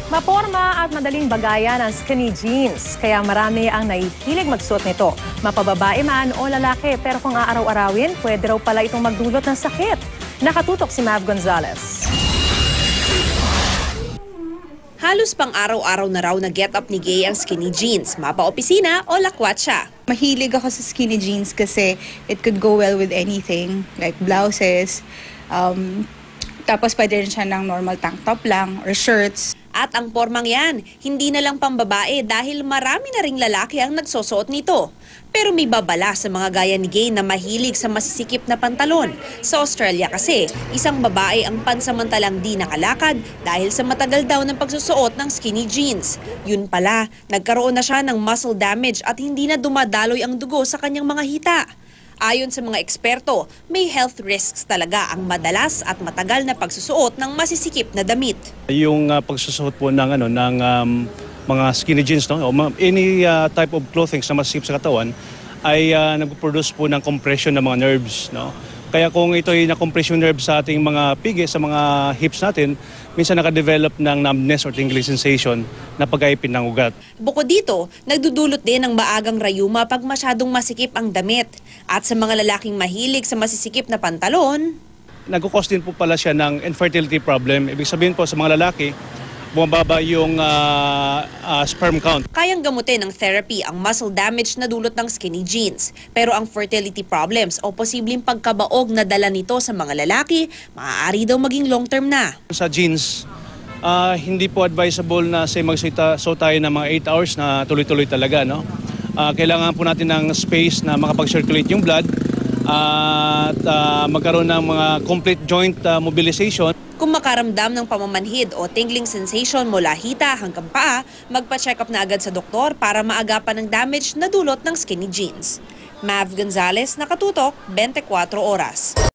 Maporma at madaling bagayan ang skinny jeans, kaya marami ang nahihilig magsuot nito. Mapababae man o lalaki, pero kung aaraw-arawin, pwede raw pala itong magdulot ng sakit. Nakatutok si Mav Gonzalez. Halos pang araw-araw na raw na get-up ni Gay ang skinny jeans, mapa-opisina o lakwat siya. Mahilig ako sa skinny jeans kasi it could go well with anything, like blouses. Tapos pwede rin siya ng normal tank top lang or shirts. At ang pormang yan, hindi na lang pambabae dahil marami na ring lalaki ang nagsusuot nito. Pero may babala sa mga gaya ni Gay na mahilig sa masisikip na pantalon. Sa Australia kasi, isang babae ang pansamantalang di nakalakad dahil sa matagal daw ng pagsusuot ng skinny jeans. Yun pala, nagkaroon na siya ng muscle damage at hindi na dumadaloy ang dugo sa kanyang mga hita. Ayon sa mga eksperto, may health risks talaga ang madalas at matagal na pagsusuot ng masisikip na damit. Yung pagsusuot po ng mga skinny jeans, no, o any type of clothing na masisikip sa katawan ay nag-produce po ng compression ng mga nerves, no. Kaya kung ito ay na-compress yung nerves sa ating mga pigi, sa mga hips natin, minsan nakadevelop ng numbness or tingling sensation na pag-aipin ng ugat. Bukod dito, nagdudulot din ng maagang rayuma pag masyadong masikip ang damit. At sa mga lalaking mahilig sa masisikip na pantalon, Nagkukos din po pala siya ng infertility problem. Ibig sabihin po sa mga lalaki, bumababa yung sperm count. kayang gamutin ng therapy ang muscle damage na dulot ng skinny jeans. Pero ang fertility problems o posibleng pagkabaog na dala nito sa mga lalaki, maaari daw maging long-term na. Sa jeans, hindi po advisable na magsuot tayo ng mga 8 hours na tuloy-tuloy talaga, no? Kailangan po natin ng space na makapag-circulate yung blood at magkaroon ng mga complete joint mobilization. Kung makaramdam ng pamamanhid o tingling sensation mula hita hanggang paa, magpa-check up na agad sa doktor para maagapan ng damage na dulot ng skinny jeans. Mav Gonzalez, Nakatutok, 24 Oras.